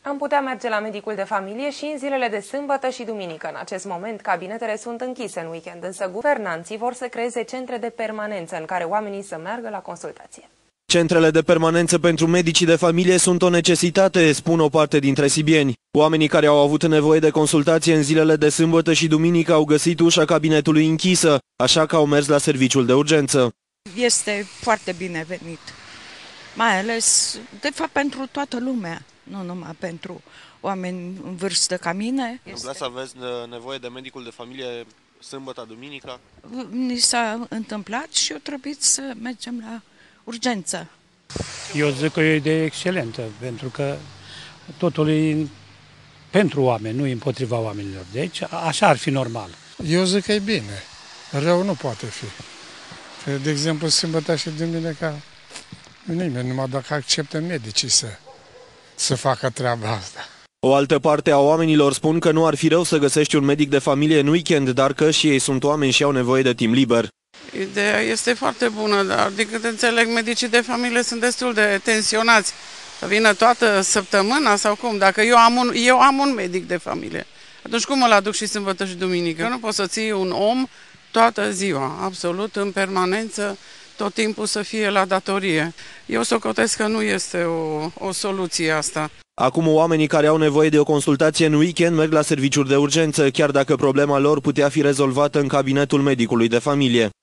Am putea merge la medicul de familie și în zilele de sâmbătă și duminică. În acest moment, cabinetele sunt închise în weekend, însă guvernanții vor să creeze centre de permanență în care oamenii să meargă la consultație. Centrele de permanență pentru medicii de familie sunt o necesitate, spun o parte dintre sibieni. Oamenii care au avut nevoie de consultație în zilele de sâmbătă și duminică au găsit ușa cabinetului închisă, așa că au mers la serviciul de urgență. Este foarte binevenit, mai ales, de fapt, pentru toată lumea, nu numai pentru oameni în vârstă ca mine. Întâmplă să aveți nevoie de medicul de familie sâmbătă, duminica? Ni s-a întâmplat și eu trebuie să mergem la urgență. Eu zic că e o idee excelentă, pentru că totul e pentru oameni, nu împotriva oamenilor. Deci așa ar fi normal. Eu zic că e bine. Rău nu poate fi. De exemplu, sâmbătă și duminica, nimeni, numai dacă acceptă medicii să facă treaba asta. O altă parte a oamenilor spun că nu ar fi rău să găsești un medic de familie în weekend, dar că și ei sunt oameni și au nevoie de timp liber. Ideea este foarte bună, dar din câte înțeleg, medicii de familie sunt destul de tensionați. Să vină toată săptămâna sau cum? Dacă eu am un medic de familie, atunci cum îl aduc și sâmbătă și duminică? Nu poți să ții un om toată ziua, absolut, în permanență, tot timpul să fie la datorie. Eu socotesc că nu este o soluție asta. Acum oamenii care au nevoie de o consultație în weekend merg la serviciuri de urgență, chiar dacă problema lor putea fi rezolvată în cabinetul medicului de familie.